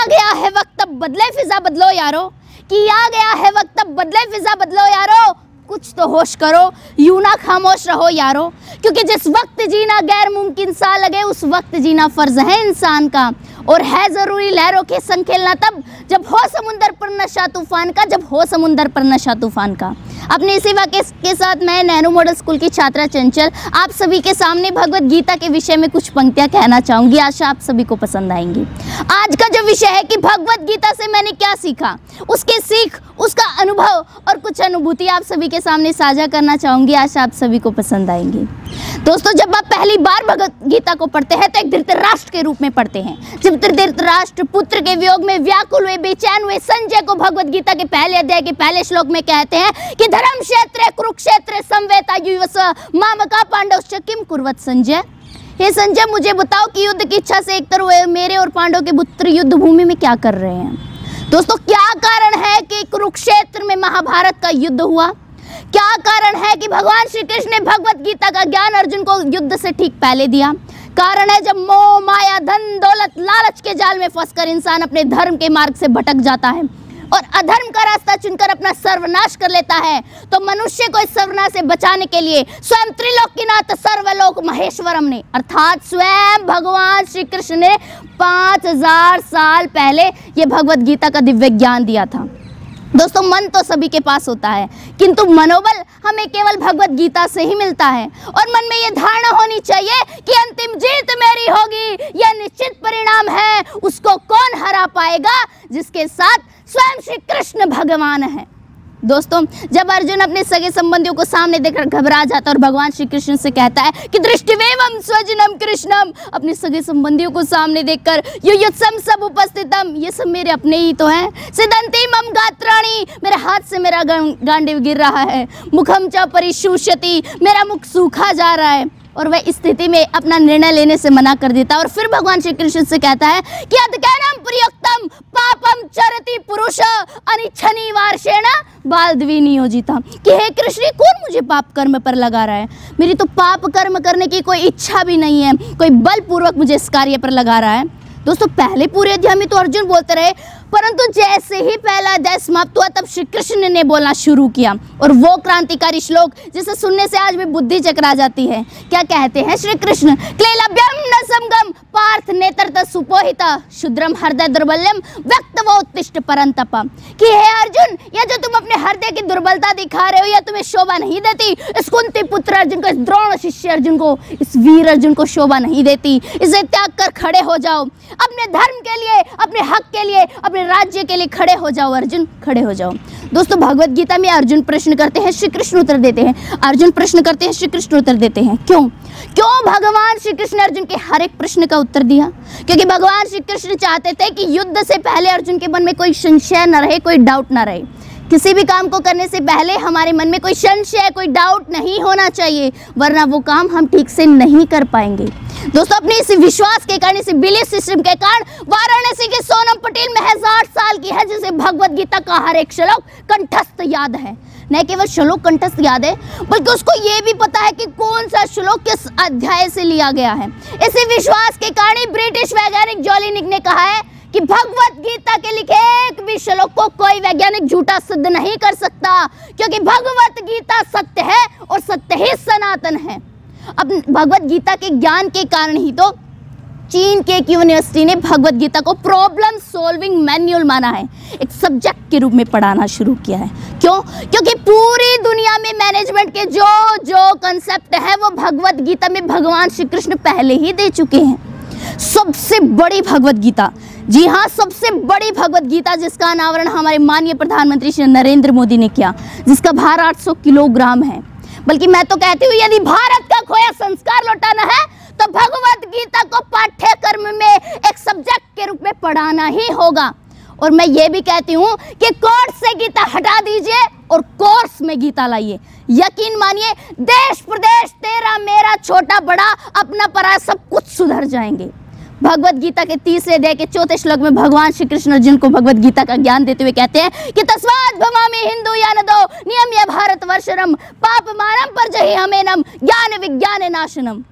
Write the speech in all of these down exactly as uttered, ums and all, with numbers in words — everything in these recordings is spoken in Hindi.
गया है वक्त अब बदले फिजा बदलो यारो, कि आ गया है वक्त अब बदले फिजा बदलो यारो, कुछ तो होश करो यूं ना खामोश रहो यारो, क्योंकि जिस वक्त जीना गैर मुमकिन सा लगे उस वक्त जीना फर्ज है इंसान का, और है ज़रूरी लहरों के संग खेलना तब जब हो समुंदर पर नशा तूफान का, जब हो समुंदर पर नशा तूफान का। अपने इसी वाक्य के साथ मैं नेहरू मॉडल स्कूल की छात्रा चंचल आप सभी के सामने भगवत गीता के विषय में कुछ पंक्तियां कहना चाहूँगी। आशा आप सभी को पसंद आएंगी। आज का जो विषय है कि भगवत गीता से मैंने क्या सीखा, उसके सीख, उसका अनुभव और कुछ अनुभूति आप सभी के सामने साझा करना चाहूँगी। आशा आप सभी को पसंद आएंगी। दोस्तों, जब आप पहली बार भगवत गीता को पढ़ते हैं तो एक धृतराष्ट्र के रूप में पढ़ते हैं। जब धृतराष्ट्र पुत्र के वियोग में व्याकुल हुए, बेचैन हुए संजय को भगवत गीता के पहले अध्याय के पहले श्लोक में कहते हैं कि धर्म क्षेत्र कुरुक्षेत्र संवेता युवस मामका पांडवश्च किम कुर्वत संजय। हे संजय, मुझे बताओ कि युद्ध की इच्छा से एक तरफ मेरे और पांडव के पुत्र युद्ध भूमि में क्या कर रहे हैं। दोस्तों, क्या कारण है कि कुरुक्षेत्र में महाभारत का युद्ध हुआ? क्या कारण है कि भगवान श्री कृष्ण ने भगवत गीता का ज्ञान अर्जुन को युद्ध से ठीक पहले दिया? कारण है जब मोह माया धन दौलत लालच के जाल में फंसकर इंसान अपने धर्म के मार्ग से भटक जाता है और अधर्म का रास्ता चुनकर अपना सर्वनाश कर लेता है, तो मनुष्य को इस सर्वनाश से बचाने के लिए स्वयं त्रिलोकीनाथ सर्वलोक महेश्वरम ने अर्थात स्वयं भगवान श्री कृष्ण ने पाँच हजार साल पहले ये भगवत गीता का दिव्य ज्ञान दिया था। दोस्तों, मन तो सभी के पास होता है, किंतु मनोबल हमें केवल भगवत गीता से ही मिलता है। और मन में ये धारणा होनी चाहिए कि अंतिम जीत मेरी होगी, यह निश्चित परिणाम है। उसको कौन हरा पाएगा? जिसके साथ स्वयं श्री कृष्ण भगवान है। दोस्तों, जब अर्जुन अपने सगे संबंधियों को सामने देखकर घबरा जाता है और भगवान श्री कृष्ण से कहता है कि दृष्टिवेवम स्वजनम कृष्णम, अपने सगे संबंधियों को सामने देखकर युयुत्सम सब उपस्थितम, ये सब मेरे अपने ही तो हैं। सिदंती मम गात्राणि, मेरे हाथ से मेरा गांडीव गिर रहा है। मुखम च परिशुष्यति, मेरा मुख सूखा जा रहा है। और वह स्थिति में अपना निर्णय लेने से मना कर देता है और फिर भगवान श्री कृष्ण से कहता है कि अधकैनम प्रियोक्तम पापम चरति पुरुष अनिच्छनि वार्षेण बालद्वी नियोजिता, कि हे कृष्ण, कौन मुझे पाप कर्म पर लगा रहा है? मेरी तो पाप कर्म करने की कोई इच्छा भी नहीं है, कोई बलपूर्वक मुझे इस कार्य पर लगा रहा है। दोस्तों, पहले पूरे अध्याय में तो अर्जुन बोलते रहे, परंतु जैसे ही पहला अध्याय समाप्त हुआ तब श्री कृष्ण ने बोलना शुरू किया और वो क्रांतिकारी श्लोक जिसे सुनने से आज भी बुद्धि चकरा जाती है। क्या कहते हैं श्री कृष्ण? क्लेलभ्यम न समगम पार्थ नेत्रत सुपोहित शुद्रम हृदय दुर्बल्यम व्यक्तवोत्तिष्ठ परंतप, कि हे अर्जुन, यह जो तुम अपने हृदय की दुर्बलता दिखा रहे हो यह तुम्हें शोभा नहीं देती। इस कुंती पुत्र अर्जुन को, इस द्रोण शिष्य अर्जुन को, इस वीर अर्जुन को शोभा नहीं देती। इसे त्याग कर खड़े हो जाओ, अपने धर्म के लिए, अपने हक के लिए, अपने राज्य के लिए खड़े हो जाओ। अर्जुन, खड़े हो जाओ। दोस्तों, भगवत गीता में अर्जुन प्रश्न करते हैं, श्री कृष्ण उत्तर देते हैं। अर्जुन प्रश्न करते हैं, श्री कृष्ण उत्तर देते हैं। क्यों क्यों भगवान श्री कृष्ण ने अर्जुन के हर एक प्रश्न का उत्तर दिया? क्योंकि भगवान श्री कृष्ण चाहते थे कि युद्ध से पहले अर्जुन के मन में कोई संशय न रहे, कोई डाउट न रहे। किसी भी काम को करने से पहले हमारे मन में कोई संशय, कोई डाउट नहीं होना चाहिए, वरना वो काम हम ठीक से नहीं कर पाएंगे। दोस्तों, अपने इसी विश्वास के कारण, इसी बिलीफ सिस्टम के कारण वाराणसी के सोनम पटेल महज आठ साल की है, जिसे भगवत गीता का हर एक श्लोक कंठस्थ याद है। न केवल श्लोक कंठस्थ याद है, बल्कि उसको ये भी पता है कि कौन सा श्लोक किस अध्याय से लिया गया है। इसी विश्वास के कारण ही ब्रिटिश वैज्ञानिक जोलिनिक ने कहा है कि भगवत गीता के लिखे एक भी श्लोक को कोई वैज्ञानिक झूठा सिद्ध नहीं कर सकता, क्योंकि भगवत गीता सत्य है और सत्य ही सनातन है। अब भगवत गीता के ज्ञान के कारण ही तो चीन के एक यूनिवर्सिटी ने भगवत गीता को प्रॉब्लम सॉल्विंग मैन्युअल माना है, एक सब्जेक्ट के रूप में पढ़ाना शुरू किया है। क्यों? क्योंकि पूरी दुनिया में मैनेजमेंट के जो जो कंसेप्ट है वो भगवत गीता में भगवान श्री कृष्ण पहले ही दे चुके हैं। सबसे बड़ी भगवत गीता, जी हाँ, सबसे बड़ी भगवत गीता, जिसका अनावरण हमारे माननीय प्रधानमंत्री श्री नरेंद्र मोदी ने किया, जिसका भार आठ सौ किलोग्राम है। बल्कि मैं तो कहती हूँ, यदि भारत का खोया संस्कार लौटाना है तो भगवत गीता को पाठ्यक्रम में एक सब्जेक्ट के रूप में पढ़ाना ही होगा। और मैं ये भी कहती हूँ कि कोर्स से गीता हटा दीजिए और कोर्स में गीता लाइए। यकीन मानिए, देश प्रदेश तेरा मेरा छोटा बड़ा अपना पराया सब कुछ सुधर जाएंगे। भगवत गीता के तीसरे अध्याय के चौथे श्लोक में भगवान श्री कृष्ण अर्जुन को भगवत गीता का ज्ञान देते हुए कहते हैं कि तस्मात् भवामि हिंदू यानदो नियम्य भारत वर्षरम पाप मानम पर जहि हमेनम ज्ञान विज्ञान नाशनम,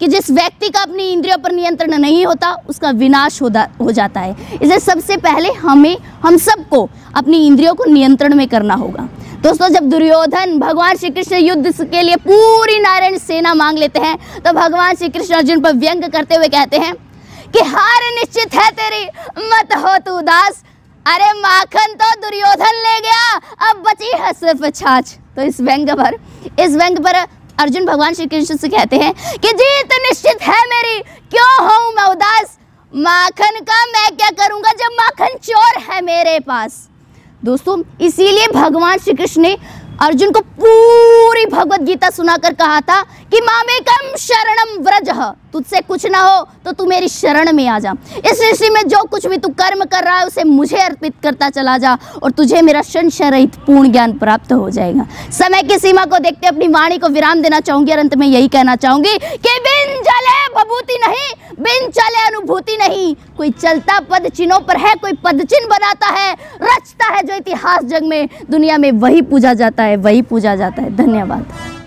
कि जिस व्यक्ति का अपनी इंद्रियों पर नियंत्रण नहीं होता उसका विनाश हो, हो जाता है। इसलिए सबसे पहले हमें हम सबको अपनी इंद्रियों को नियंत्रण में करना होगा। दोस्तों, जब दुर्योधन भगवान श्री कृष्ण युद्ध के लिए पूरी नारायण सेना मांग लेते हैं तो भगवान श्री कृष्ण अर्जुन पर व्यंग करते हुए कहते हैं कि हार निश्चित है तेरी, मत हो तू उदास। अरे माखन तो दुर्योधन ले गया, अब बची है सिर्फ छाछ। तो इस व्यंग पर इस व्यंग पर अर्जुन भगवान श्री कृष्ण से कहते हैं कि जीत निश्चित है मेरी, क्यों हूं मैं उदास। माखन का मैं क्या करूंगा जब माखन चोर है मेरे पास। दोस्तों, इसीलिए भगवान श्री कृष्ण ने अर्जुन को पूरी भगवत गीता सुनाकर कहा था कि मामेकम शरणम व्रजः, तुझसे कुछ ना हो तो तू मेरी शरण में आ जा। इस सृष्टि में जो कुछ भी तू कर्म कर रहा है उसे मुझे अर्पित करता चला जा और तुझे मेरा संशय रहित पूर्ण ज्ञान प्राप्त हो जाएगा। समय की सीमा को देखते अपनी वाणी को विराम देना चाहूंगी और अंत में यही कहना चाहूंगी कि बिन चले भभूति नहीं, बिन चले अनुभूति नहीं। कोई चलता पद चिन्हों पर है, कोई पद चिन्ह बनाता है, रचता है जो इतिहास जग में दुनिया में, वही पूजा जाता है, वही पूजा जाता है। धन्यवाद।